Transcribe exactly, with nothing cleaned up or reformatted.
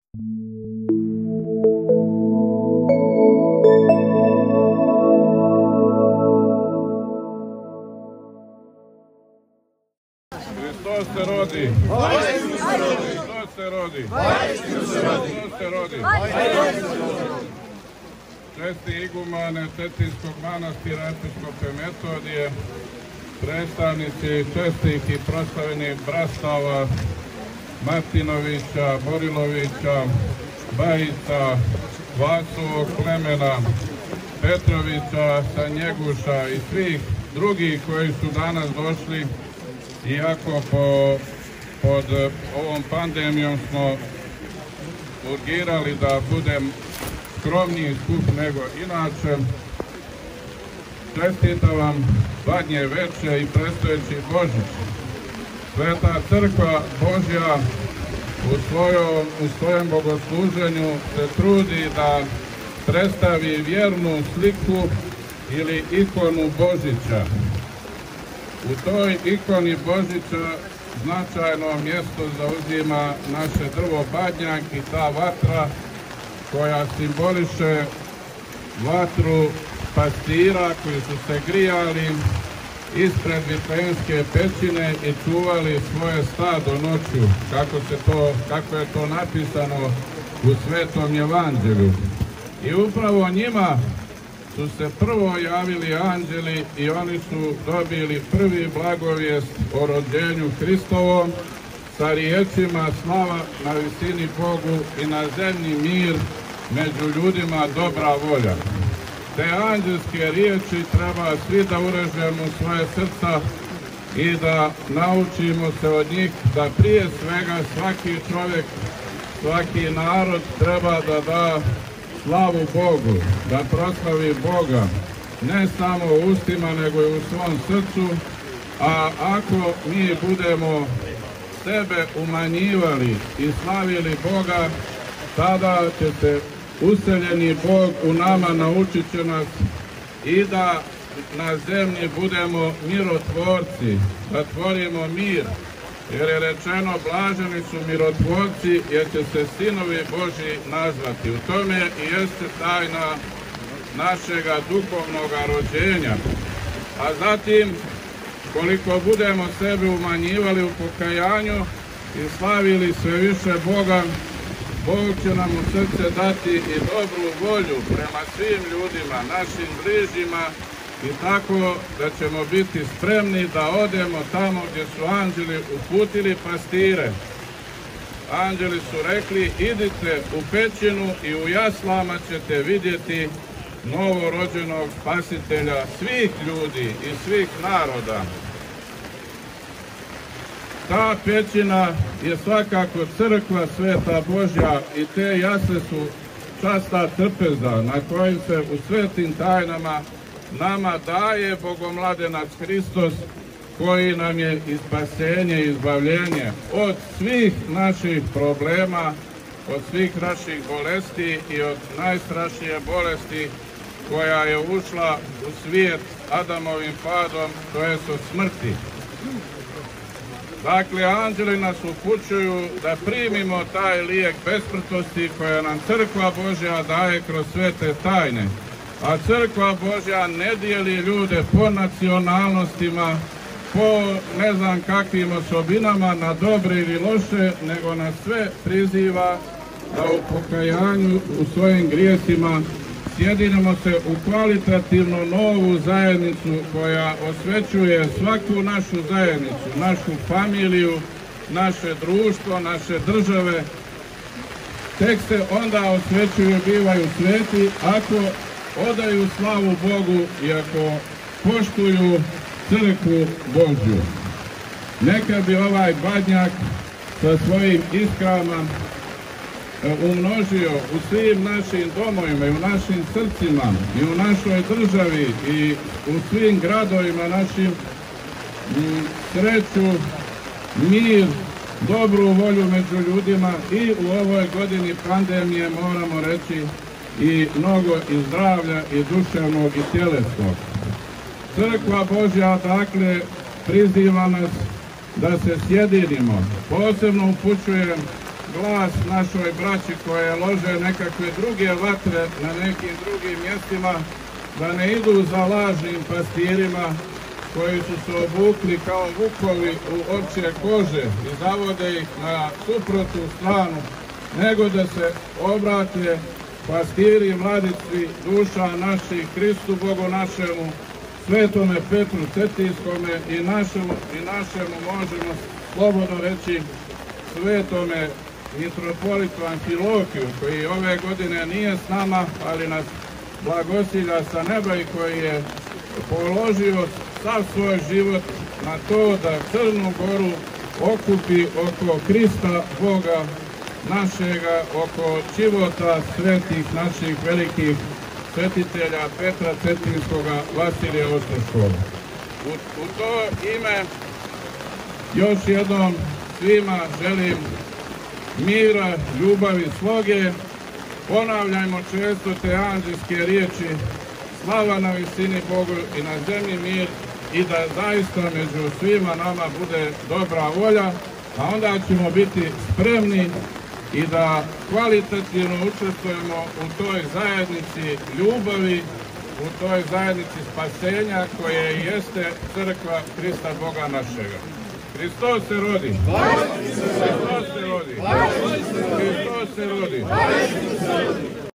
Hristos se rodi. Hristos se rodi. Hristos se rodi. Česti igumane Cetinskog manastira Episkope Metodije, predstavnici čestih i proslavljenih brastava Martinovića, Borilovića, Bajica, Vasovog plemena, Petrovića, Sanjeguša i svih drugih koji su danas došli, iako po, pod ovom pandemijom smo urgirali da budem skromniji skup nego inače. Čestitam vam Badnje veče i predstojeći Božić. Sveta crkva Božja u svojom, u svojem bogosluženju se trudi da predstavi vjernu sliku ili ikonu Božića. U toj ikoni Božića značajno mjesto zauzima naše drvo badnjak i ta vatra koja simboliše vatru pastira koji su se grijali ispred Vitlejemske pećine i čuvali svoje stado noću, kako, se to, kako je to napisano u Svetom Evanđelju. I upravo njima su se prvo javili anđeli i oni su dobili prvi blagovijest o rođenju Hristovom sa riječima slava na visini Bogu i na zemlji mir, među ljudima dobra volja. Te anđelske riječi treba svi da urežemo svoje srca i da naučimo se od njih da prije svega svaki čovjek, svaki narod treba da da slavu Bogu, da proslavi Boga, ne samo u ustima, nego i u svom srcu, a ako mi budemo sebe umanjivali i slavili Boga, tada će se useljeni Bog u nama naučit će nas i da na zemlji budemo mirotvorci, da tvorimo mir, jer je rečeno blaženi su mirotvorci jer će se sinovi Božji nazvati. U tome i jeste tajna našega duhovnog rođenja. A zatim, koliko budemo sebe umanjivali u pokajanju i slavili sve više Boga, Bog će nam u srce dati i dobru volju prema svim ljudima, našim bližnjima, i tako da ćemo biti spremni da odemo tamo gdje su anđeli uputili pastire. Anđeli su rekli, idite u pećinu i u jaslama ćete vidjeti novorođenog spasitelja svih ljudi i svih naroda. Ta pećina je svakako crkva Sveta Božja i te jasle su časta trpeza na kojim se u svetim tajnama nama daje Bogomladenac Hristos, koji nam je i spasenje i izbavljenje od svih naših problema, od svih naših bolesti i od najstrašnije bolesti koja je ušla u svijet Adamovim padom, to jest od smrti. Dakle, anđeli nas upućuju da primimo taj lijek besmrtnosti koja nam Crkva Božja daje kroz svete tajne. A Crkva Božja ne dijeli ljude po nacionalnostima, po ne znam kakvim osobinama, na dobre ili loše, nego nas sve priziva da u pokajanju u svojim grijesima sjedinemo se u kvalitativno novu zajednicu koja osvećuje svaku našu zajednicu, našu familiju, naše društvo, naše države. Tek se onda osvećuju i bivaju sveti ako odaju slavu Bogu i ako poštuju crkvu Božju. Neka bi ovaj badnjak sa svojim iskrama umnožio u svim našim domovima i u našim srcima i u našoj državi i u svim gradovima našim sreću, mir, dobru volju među ljudima i u ovoj godini pandemije moramo reći i mnogo i zdravlja i duševnog i tjelesnog. Crkva Božja dakle priziva nas da se sjedinimo. Posebno upućujem glas našoj braći koje lože nekakve druge vatre na nekim drugim mjestima, da ne idu za lažnim pastirima koji su se obukli kao vukovi u ovčje kože i zavode ih na suprotnu stranu, nego da se obrate pastiri i mladici duša naših Hristu Bogu našemu, Svetome Petru Cetinskome i našemu, i našemu možemo slobodno reći Svetome mitropolitu Amfilohiju, koji ove godine nije s nama, ali nas blagosilja sa neba i koji je položio sav svoj život na to da Crnu Goru okupi oko Krista Boga našega, oko života svetih naših velikih svetitelja Petra Cetinskoga, Vasilija Ostroškoga. U, u to ime još jednom svima želim mira, ljubavi, sloge. Ponavljajmo često te anđelske riječi: slava na visini Bogu i na zemlji mir, i da zaista među svima nama bude dobra volja, a onda ćemo biti spremni i da kvalitativno učestvujemo u toj zajednici ljubavi, u toj zajednici spasenja koje jeste crkva Hrista Boga našega. Hristos se rodi! Hristos se rodi! Hristos se rodi!